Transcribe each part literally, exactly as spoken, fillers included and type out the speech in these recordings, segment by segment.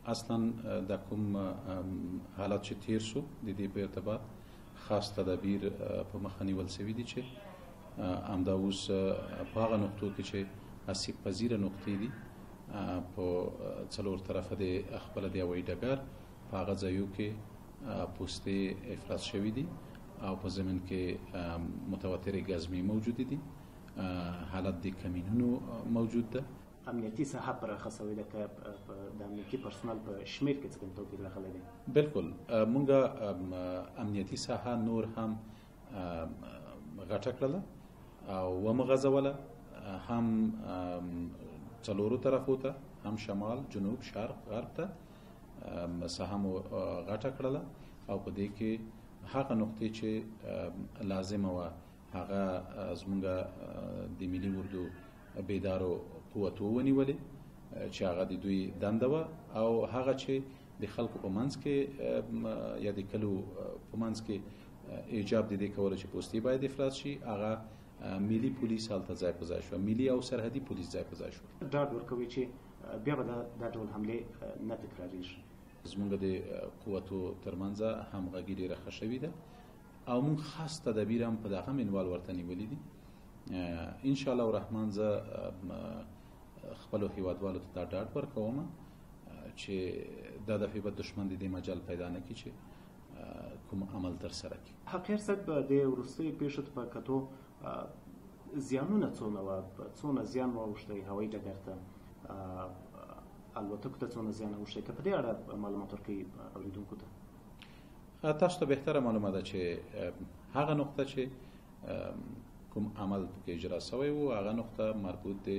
اصلا د کوم حالات چې تیر شو د دې په ارتباط خاص تدابیر په مخه نیول شوي دي چې همدا اوس په هغه نقطو کې چې آسیب پذیره نقطې دي په څلور طرفه د خپله د هوایي ډګر په هغه ځایو کې پوستې افراز شوي دي او په زمین کې متواترې ګزمې موجودې دي. حالت د کمینونو موجود ده. امنیتي ساحه پراخه شوې ده که د امنیتي پرسونل په شمېر کې څه کوم توپیر راغلی دی؟ بالکل مونږ امنیتي ساحه نور هم غټه کړله او ومغځوله، هم څلورو طرفو ته، هم شمال، جنوب، شرق، غرب ته ساحه مو غټه کړله او په دې کې هغه نقطې چې لازمه وه هغه زمونږ د ملي اردو بیدارو قوتو ونیولې چې هغه د دوی دنده وه، او هغه چې د خلکو په منځ کې یا د کلو په منځ کې ایجاب د دې کوله چې پوستې باید افراز شي، هغه ملي پولیس هلته ځای په ځای شوه، ملي او سرحدي پولیس ځای په ځای شوه. ډاډ ورکوي چې بیا به دا ډول حملې نه تکراریږي. زمونږ د قوتو ترمنځ همغږي ډېره ښه شوې ده او موږ خاص تدابیر هم په دغه منوال ورته نیولي دي. ان شاء الله الرحمن زه خپلو هیوادوالو ته دا ډاډ ورکوم چې دا دفعې به دښمن د دې مجال پیدا نه کړي چې کوم عمل ترسره کړي. حقیر صاحب، د وروستیو پیښو په کتو زیانونه څونه وه؟ څونه زیان واوښتی هوایي ډګر ته، الوتکو ته څونه زیان اوښتی؟ که په دې اړه معلومات ورکوي اورېدونکو ته؟ تاسو ته بهتره معلومه ده چې هغه نقطه چې کوم عمل پکې اجرا شوی و هغه نقطه مربوط د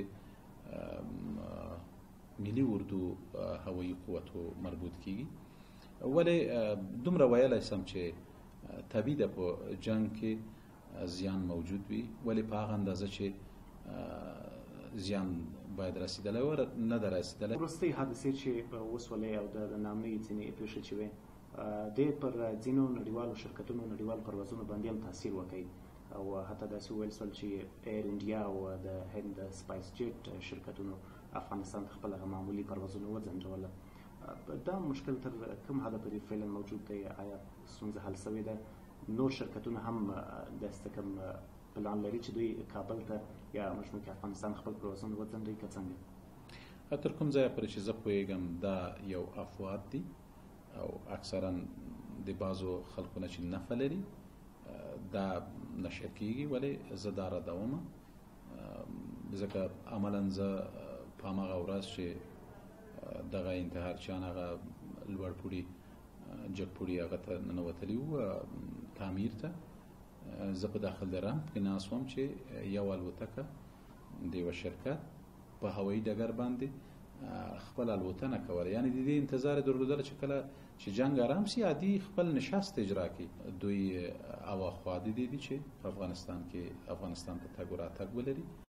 ملي اردو هوایي قوتو مربوط کیږي. ولې دومره ویلی سم چې طبیعي ده په جنګ کې زیان موجود وي، ولې په هغه اندازه چې زیان باید رسیدلی و نه ده رسیدلی. وروستۍ حادثې چې وسولې او د ناامنۍ ځینې پیښې چې وې ډېر پر ځینو نړیوالو شرکتونو نړیوالو پروازونو باندې هم تاثیر وکړي او حتی داسې وویل شول چې ایر انډیا او د هند سپایس جیټ شرکتونو افغانستان ته خپل هغه معمولي پروازونه وځنډوله. دا مشکل تر کوم حده پورې فعلا موجود دی؟ آیا ستونزه حل شوې ده؟ نور شرکتونه هم داسې کوم پلان لري چې دوی کابل ته یا مجموع کې افغانستان خپل پروازونه وځنډوي که څنګه؟ تر کوم ځایه پورې چې زه پوهېږم دا یو افواد دي او اکثرا د بعضو خلکو نه چې نفع لري دا نشر کېږي، ولې زه دا ردوم ځکه عملا زه په هماغه ورځ چې دغه انتحارچیان هغه لوړ پوړي جګ پوړي هغه ته ننوتلي وو تعمیر ته، زه په داخل د رمپ کې ناست وم چې یو الوتکه د یوه شرکت په هوایي ډګر باندې خپل الوتنه کوله، یعنې د دې انتظار یې درلودله چې کله چې جنګ ارام سي عادي خپل نشست اجرا کړي. دوی اواخوا د دې دي چې په افغانستان کې افغانستان ته تګ و راتګ ولري.